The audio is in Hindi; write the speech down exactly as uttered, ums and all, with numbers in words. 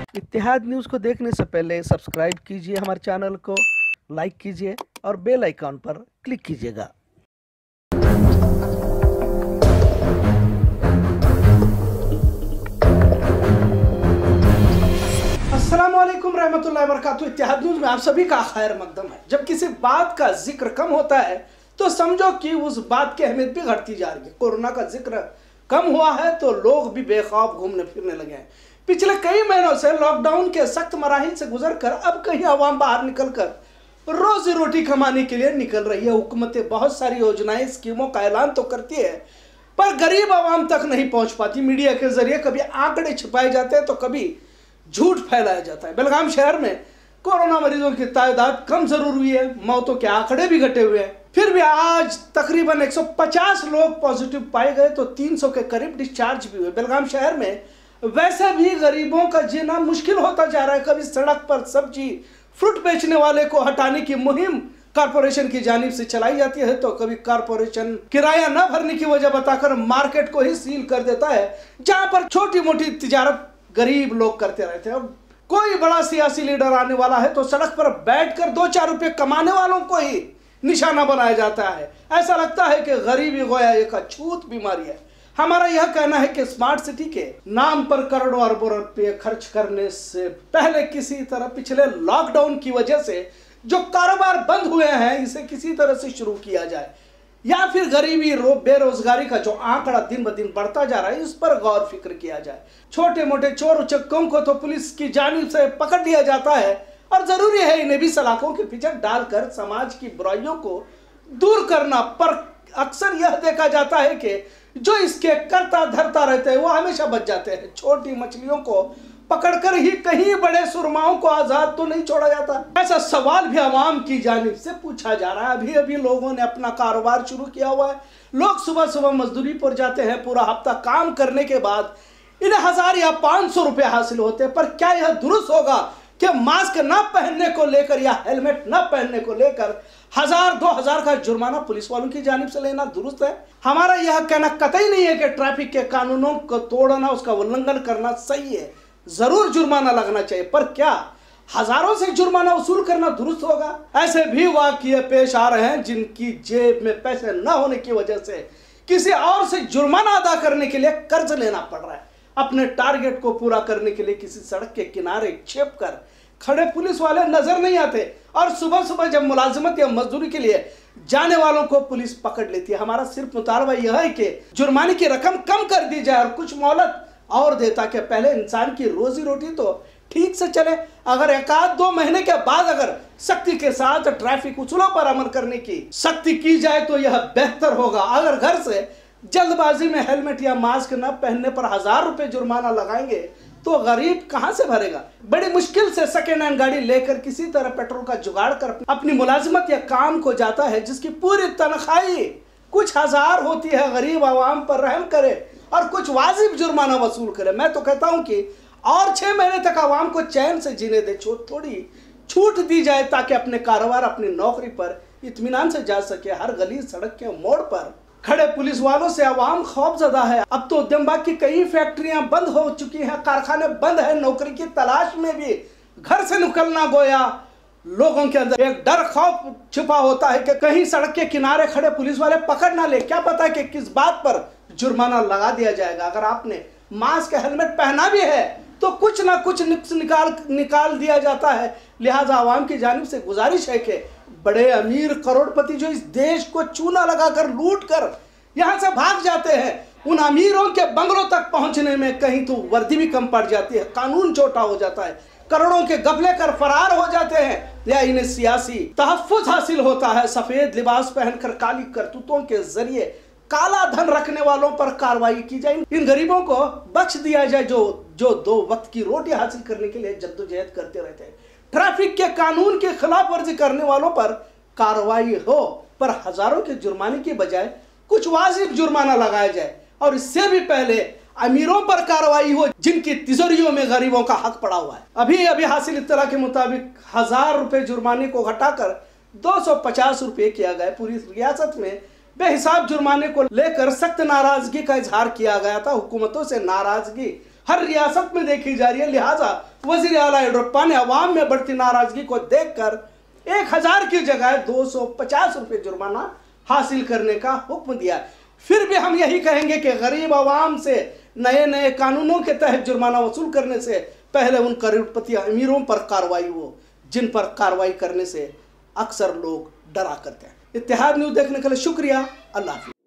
इत्तेहाद न्यूज़ को देखने से पहले सब्सक्राइब कीजिए हमारे चैनल को, लाइक कीजिए और बेल आइकॉन पर क्लिक कीजिएगा। अस्सलामुअलैकुम रहमतुल्लाहि व बरकातुहू। इत्तेहाद न्यूज़ में आप सभी का खैर मकदम है। जब किसी बात का जिक्र कम होता है तो समझो कि उस बात की अहमियत भी घटती जा रही है। कोरोना का जिक्र कम हुआ है तो लोग भी बेखौफ घूमने फिरने लगे हैं। पिछले कई महीनों से लॉकडाउन के सख्त मराहिल से गुजरकर अब कहीं आवाम बाहर निकलकर रोजी रोटी कमाने के लिए निकल रही है। हुकूमतें बहुत सारी योजनाएं, स्कीमों का ऐलान तो करती है पर गरीब आवाम तक नहीं पहुंच पाती। मीडिया के जरिए कभी आंकड़े छिपाए जाते हैं तो कभी झूठ फैलाया जाता है। बेलगाम शहर में कोरोना मरीजों की तादाद कम जरूर हुई है, मौतों के आंकड़े भी घटे हुए हैं, फिर भी आज तकरीबन एक सौ पचास लोग पॉजिटिव पाए गए तो तीन सौ के करीब डिस्चार्ज भी हुए। बेलगाम शहर में वैसे भी गरीबों का जीना मुश्किल होता जा रहा है। कभी सड़क पर सब्जी फ्रूट बेचने वाले को हटाने की मुहिम कारपोरेशन की जानिब से चलाई जाती है तो कभी कारपोरेशन किराया न भरने की वजह बताकर मार्केट को ही सील कर देता है, जहां पर छोटी मोटी तिजारत गरीब लोग करते रहते हैं। अब कोई बड़ा सियासी लीडर आने वाला है तो सड़क पर बैठकर दो चार रुपए कमाने वालों को ही निशाना बनाया जाता है। ऐसा लगता है कि गरीबी गोया एक अछूत बीमारी है। हमारा यह कहना है कि स्मार्ट सिटी के नाम पर करोड़ों अरबों रुपये खर्च करने से पहले किसी तरह पिछले लॉकडाउन की वजह से जो कारोबार बंद हुए हैं इसे किसी तरह से शुरू किया जाए, या फिर गरीबी बेरोजगारी का जो आंकड़ा दिन ब दिन बढ़ता जा रहा है इस पर गौर फिक्र किया जाए। छोटे मोटे चोर उचक्कों को तो पुलिस की जानिब से पकड़ लिया जाता है और जरूरी है इन्हें भी सलाखों के पीछे डालकर समाज की बुराइयों को दूर करना। पर अक्सर यह देखा जाता है कि जो इसके करता धरता रहते हैं वो हमेशा बच जाते हैं। छोटी मछलियों को पकड़कर ही कहीं बड़े सुरमाओं को आजाद तो नहीं छोड़ा जाता। ऐसा सवाल भी आवाम की जानिब से पूछा जा रहा है। अभी अभी लोगों ने अपना कारोबार शुरू किया हुआ है। लोग सुबह सुबह मजदूरी पर जाते हैं, पूरा हफ्ता काम करने के बाद इन्हें हजार या पांच सौ रुपए हासिल होते हैं। पर क्या यह दुरुस्त होगा कि मास्क न पहनने को लेकर या हेलमेट न पहनने को लेकर हजार दो हजार का जुर्माना पुलिस वालों की जानिब से लेना दुरुस्त है? हमारा यह कहना कतई नहीं है कि ट्रैफिक के कानूनों को तोड़ना, उसका उल्लंघन करना सही है, जरूर जुर्माना लगना चाहिए। पर क्या हजारों से जुर्माना वसूल करना दुरुस्त होगा? ऐसे भी वाकये पेश आ रहे हैं जिनकी जेब में पैसे न होने की वजह से किसी और से जुर्माना अदा करने के लिए कर्ज लेना पड़ रहा है। अपने टारगेट को पूरा करने के लिए किसी सड़क के किनारे छिप कर खड़े पुलिस वाले नजर नहीं आते और सुबह सुबह जब मुलाजिमत या मजदूरी के लिए जाने वालों को पुलिस पकड़ लेती है। हमारा सिर्फ मुतालबा यह है कि जुर्माने की रकम कम कर दी जाए और कुछ मोहलत और दे ताकि पहले इंसान की रोजी रोटी तो ठीक से चले। अगर एक आध दो महीने के बाद अगर सख्ती के साथ ट्रैफिक उसूलों पर अमल करने की सख्ती की जाए तो यह बेहतर होगा। अगर घर से जल्दबाजी में हेलमेट या मास्क न पहनने पर हजार रुपए जुर्माना लगाएंगे तो गरीब कहां से भरेगा? बड़ी मुश्किल से सेकेंड हैंड गाड़ी लेकर किसी तरह पेट्रोल का जुगाड़ कर अपनी मुलाजिमत या काम को जाता है जिसकी पूरी तनख्वाही कुछ हजार होती है। गरीब आवाम पर रहम करे और कुछ वाजिब जुर्माना वसूल करे। मैं तो कहता हूं कि और छह महीने तक आवाम को चैन से जीने दे, थोड़ी छूट दी जाए ताकि अपने कारोबार, अपनी नौकरी पर इत्मीनान से जा सके। हर गली सड़क के मोड़ पर खड़े पुलिस वालों से आवाम खौफजदा है। अब तो उद्यम बाग की कई फैक्ट्रियां बंद हो चुकी हैं, कारखाने बंद है। नौकरी की तलाश में भी घर से निकलना गोया लोगों के अंदर एक डर खौफ छिपा होता है कि कहीं सड़क के किनारे खड़े पुलिस वाले पकड़ ना ले। क्या पता कि किस बात पर जुर्माना लगा दिया जाएगा। अगर आपने मास्क हेलमेट पहना भी है तो कुछ ना कुछ निकाल निकाल दिया जाता है। लिहाजा आवाम की जानिब से गुजारिश है कि बड़े अमीर करोड़पति जो इस देश को चूना लगाकर लूट कर यहां से भाग जाते हैं, उन अमीरों के बंगलों तक पहुंचने में कहीं तो वर्दी भी कम पड़ जाती है, कानून छोटा हो जाता है, करोड़ों के गफले कर फरार हो जाते हैं या इन्हें सियासी तहफ्फुज हासिल होता है। सफेद लिबास पहनकर काली करतूतों के जरिए काला धन रखने वालों पर कार्रवाई की जाए। इन गरीबों को बख्श दिया जाए जो जो दो वक्त की रोटी हासिल करने के लिए जद्दोजहद करते रहते हैं। ट्रैफिक के कानून की खिलाफ वर्जी करने वालों पर कार्रवाई हो पर हजारों के जुर्माने की बजाय कुछ वाजिब जुर्माना लगाया जाए और इससे भी पहले अमीरों पर कार्रवाई हो जिनकी तिजोरियों में गरीबों का हक पड़ा हुआ है। अभी अभी हासिल इत्तला के मुताबिक हजार रुपए जुर्माने को घटाकर दो सौ पचास रुपए किया गया। पूरी रियासत में बेहिसाब जुर्माने को लेकर सख्त नाराजगी का इजहार किया गया था। हुकूमतों से नाराजगी हर रियासत में देखी जा रही है। लिहाजा वज़ीर आला येडियुरप्पा ने अवाम में बढ़ती नाराजगी को देखकर एक हजार की जगह दो सौ पचास रुपये जुर्माना हासिल करने का हुक्म दिया। फिर भी हम यही कहेंगे कि गरीब आवाम से नए नए कानूनों के तहत जुर्माना वसूल करने से पहले उन करोड़पति अमीरों पर कार्रवाई हो जिन पर कार्रवाई करने से अक्सर लोग डरा करते हैं। इत्तेहाद न्यूज़ देखने के लिए शुक्रिया। अल्लाह हाफ़िज़।